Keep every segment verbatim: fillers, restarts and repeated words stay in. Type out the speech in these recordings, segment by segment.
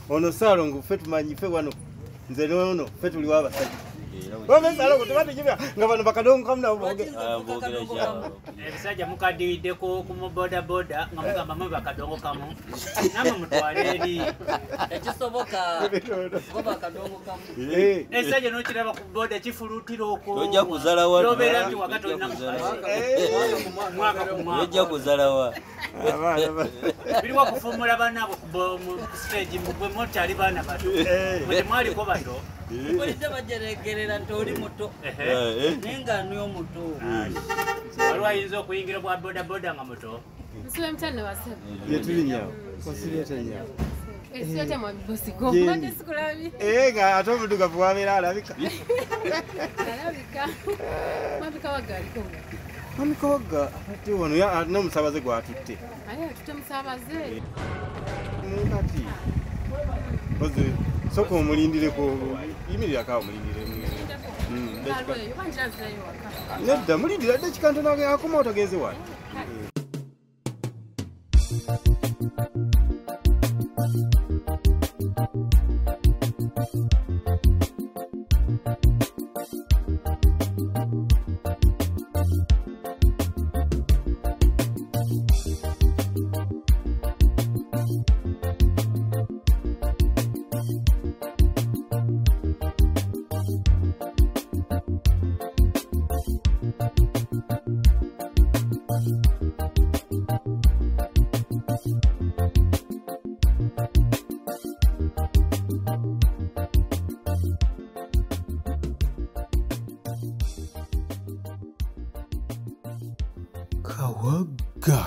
ono salo ngufe tumanyi fe wano nze nono fe tuli wabasajja Wame salo ko tubate jibya nga bano bakadongo kamna boge bogera jabo ebisajja mukadide ko ku boda boda nga mugamba mwe bakadongo kamu namwe mutwaleli ekisoboka bo bakadongo kamu eh esajja no kiraba ku boda kifulutiro ko ojja kuzala wa robera nti wakati olina mwaka ku mwaka ojja kuzala wa abana biriwa kufumula bana ku stage mugwe motali bana bato mwe mwali ko bato Polisi bajeregerera ntori muto nenga niyo muto alwa yinzo kuyingira kwa boda boda nga muto Nsiwe mtane wasebe yetuli nyawo kosireta nyawo eh siyete mwa bosi go mande sikulabi eh nga atovuduka bwabera alabika alabika mami Kawagga aliko mami Kawagga ati wono ya no musabaze gwatutte aya tutte musabaze mukati Oze soko mulindire ko imirira ka mulindire mm ndakika yobanjaze yoka nedda mulindira dakikanto nage akoma otagenze wali Kawagga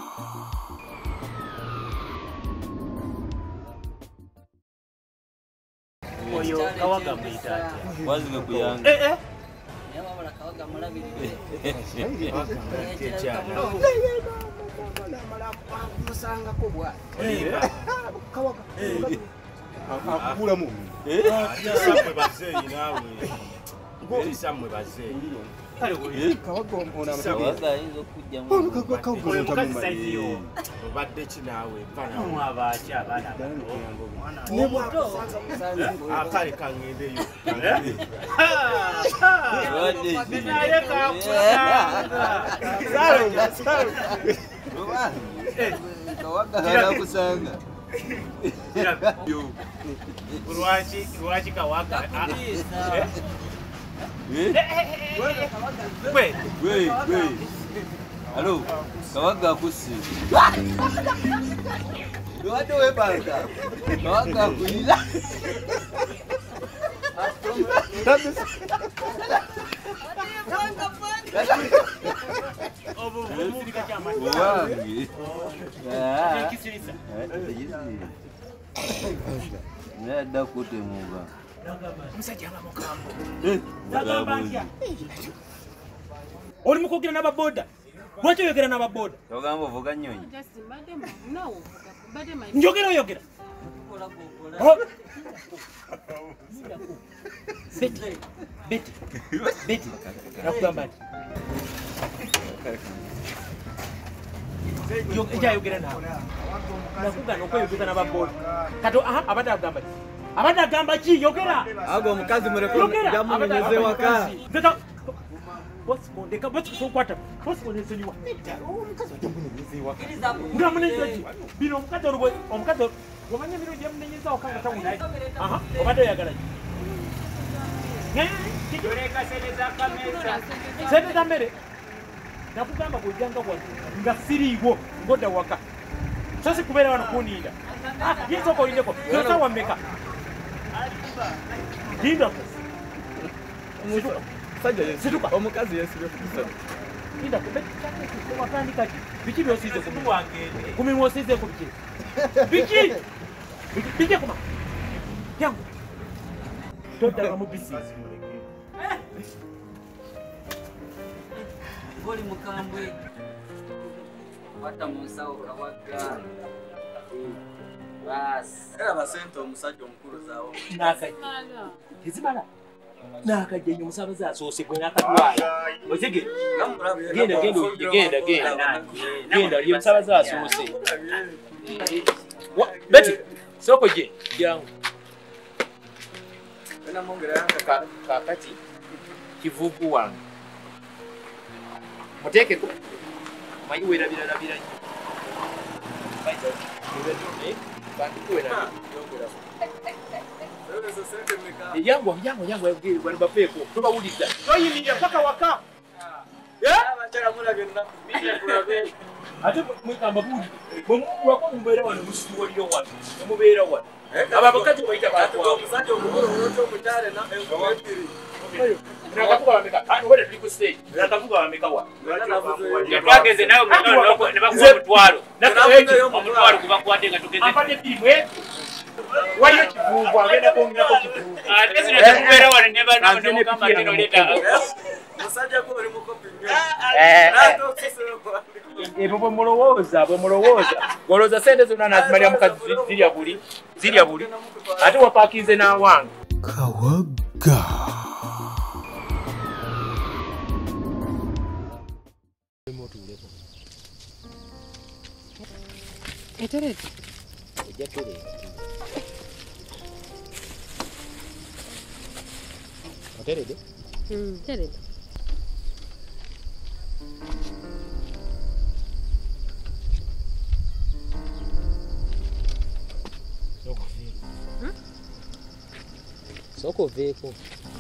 oyo Kawagga mwita waziga kuyanga eh eh yaba bala Kawagga mulabirire musanga ko bwa Kawagga Mulamu eh samwe bazeyi nawe ngo samwe bazeyi Kawagga ona Kawagga inzo kujja mu Kawagga kazi yo obadde kinawe bana mwabachi abana ne muto akale kangendeyo naye kakusanga salo salo Kawagga halakusanga yo urwachi urwachi Kawagga eh we we we Halo Kawagga kusi Watu we banga Kawagga kuila obo mubika chama wangi ah kisirisa nenda kute muba musajja abamukambo eh bagamba oli mukogira n'ababoda lwaki oyogera n'ababoda togamba ovuga nnyonyi just badema no badema njogera oyogera kola kola beti beti beti nakugamba nti ejja ayogera nawe nakugana okweyogeza n'ababoda kato aha abadde agamba ki abadde agamba ki yogera ago omukazi murekuru jamumenyeze waka What's going on? What's going on? What's going on? Omukazi ajamunenyeze waka ngamunenyeze bino omukazi olwo omukazi wamanya bino jamunenyeza waka nga tawunaye aha obadde oyagala kitureka sente za kameza sente za mmere nakugamba bwojanga wano nga siriiwo ngodda waka so si kubeera wano kuninda yinsoka olindeko yosawa mmeka linda situka omukazi yesibye kusana linda watandika ki biki byosize kumimwa osize ku biki biki biki kuma yangu toddaga mu bisi boli mukambwe wata munsawo Kawagga bas era basente omusajja omukulu zaawo nakajja kizibala nakajja nyo musabaze asoose gwe nakatwala ozige genda genda genda genda genda ye musabaze asoose beti Soko je yangu. Wena mongera yanga kakati kivugu wangu. Muteke ko. Mai wera bila bila. Baita. Ndio bantu kwera. Yangu yangu yangu yabwiri bali bapeko. Tuba uliza. Toyimiye paka waka. Ya? Batara mula genda. Bije kulabe. Ate mwikamba budi. Wako mubera wano musuwa liyo wano. Mubera wano. Aba bakati baita ba ko. Omusajja omugoro onoto mutale na engwetiri. Nakavuga bameka. Ano wale tuliko stage. Nakavuga bameka wa. Yatwageze nayo mwana ne bakuwa mutwalo. Nakavuga omutwalo kuba kwadenga tugeze. Apate timwe. Waliyo kivuvu agenda kwongera ko kivuvu. Ate zino temubera wano ne bano ne mukamba tino leta. Musajja ko oli mukopi nnyo. Eh. Nato kisoko. Ebo mulowooza bwe mulowooza golooza sente zonna nazimalira mukazi zirya buli zirya buli ate wapakinze n'awange Kawagga eterete ejja terete oterede mm terete Soko veko.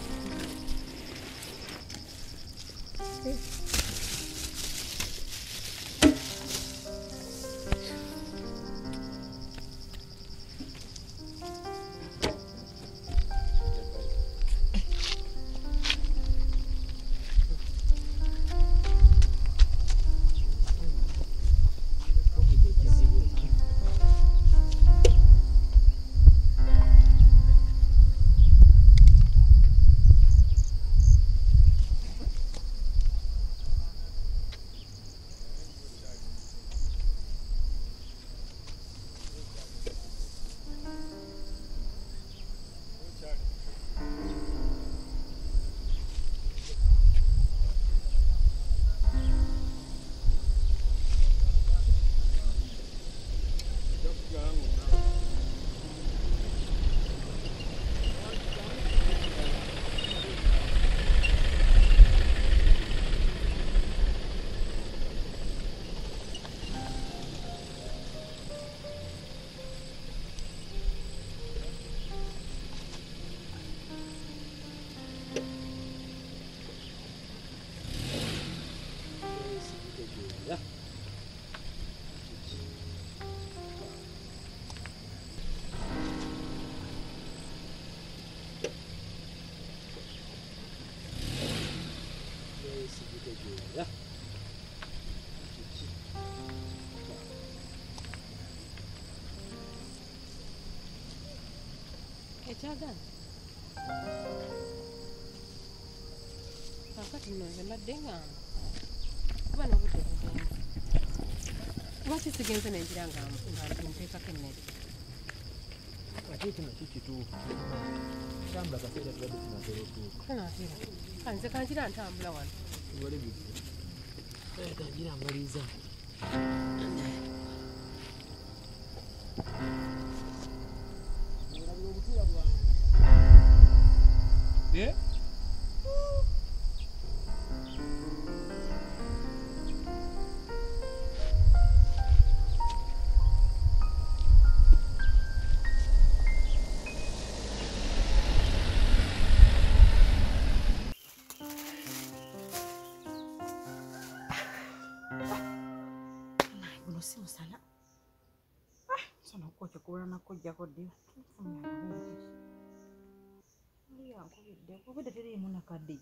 Echaga. Kakati nze mbaddenga. Kuba n'obudde bugenze. Lwaki sigenze nenjira nga nteekako emmere? Ate kino kikituufu. Tambula kaseera tubadde tunaatera otuuka. Tunaatera. Kale nze kanjira ntambula wano. Tubale bisi. Kale kanjira mbaliza. Yeah? Uno si musala. Ah, sana kocha kuba nakojja kodde. Nkubidde kubidde teriimu nakadde.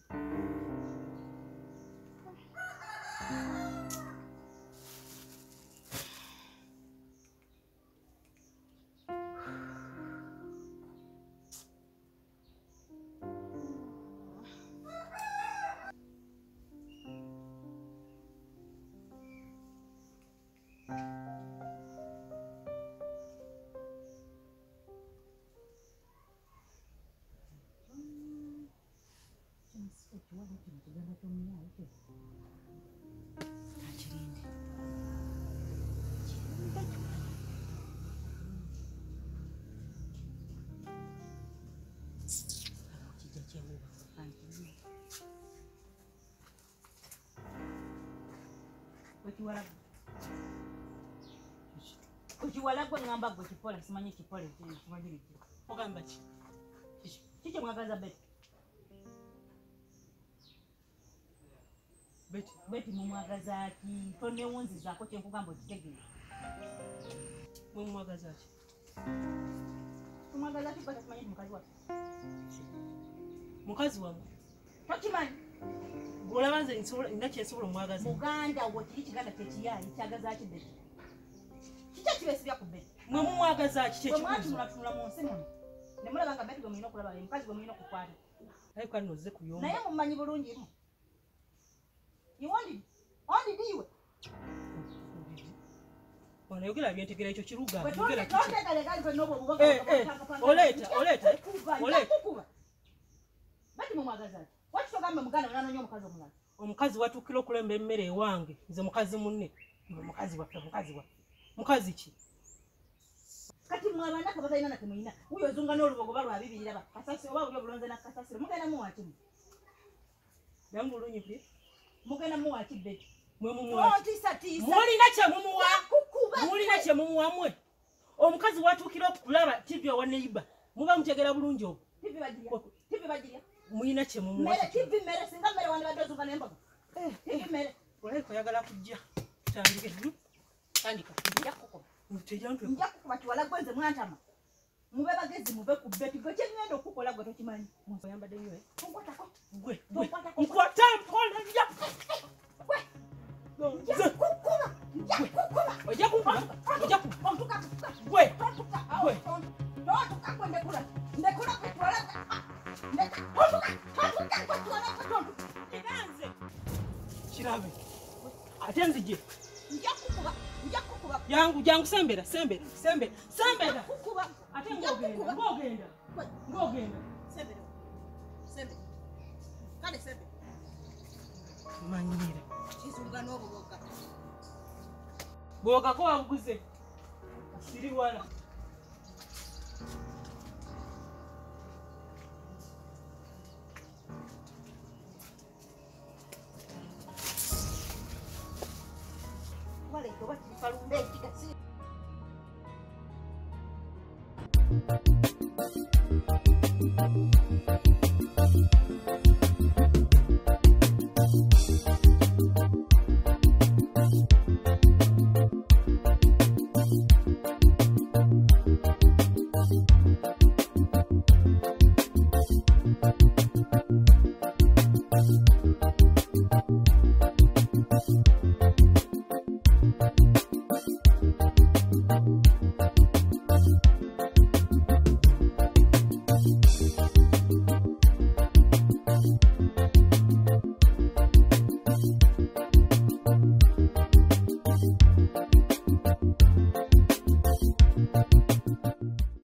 kijja kyemuba okiwalaga okiwalagwa ngamba gwe kipole simanyi kipole kimagiri ogamba ki kiki mwagaza beti beti beti mumwagaza ki tonewunzizaako kyenkugamba okitegeera mwe mumwagaza ki tumwagaza ki bati simanyi mukazi waffe mukazi wamu tokimanyi olaba nze nina kyensobola omwagaza muganda wo kiri kiganda kyekiyayi kyagaza ki beti kiki ekibesibya ku beti mwe mumwagaza ki kyekimwatunulatunula mu nsi muno ne mulaba nga beti gwe mulina okulaba mukazi gwe mulina okukwata naye kwali nozze kuyomba naye mumanyi bulungimu iwondidi ondidi iwe onayogera byentegera ekyo kiruga oleeta oleeta oleeta bati mumwagaza ki wakitogamba muganda onanonya omukazi omulala omukazi watuukira okulemba emmere ewange nze mukazi munne mukazi waffe mukazi waffe mukazi ki kati mwabanaka batalina na temuyina uyo ozunga n'olubogo balwa bibirira ba kasasi oba buli obulonze na kasasiro mugenda muwakimu yangu olunyipi mugenda muwaki beti mwe mumuwa otisatiisa mulina kye mumuwa mulina kye mumuwa mwe omukazi watuukira okulaba tivi awa neiba muba mutegera bulungi obwo tivi bagirya tivi bagirya mulina kye mumuwa mere tivi mere singa mere wandi badde ozunga n'embogo tivi mere olabika oyagala kujja tandike tandika nja kukuba tejantwe nja kukuba kiwala gwenze mwantama mube bagezi mube ku beti gwe kyengenda okukola gwe tokimanyi oyambadde nnyo nkwatako gwe nkwata mpola nja gwe nja kukuba nja kukuba ojja kukuba ojja kukuba ontuka gwe tontuka gwe tontuka gwe ndekula ndekula kutwala ndeka tontuka tontuka kutwala tontuka kiranze kirabe ate nzije nja kukuba nja kukuba yangu jangu sembera sembera sembera sembera kukuba ate ngogenda ngogenda ngogenda sembera sembera kale sembera manyira kizunga n'obuboga bwoga ko wabuguze siri wala wale ko bati falumbe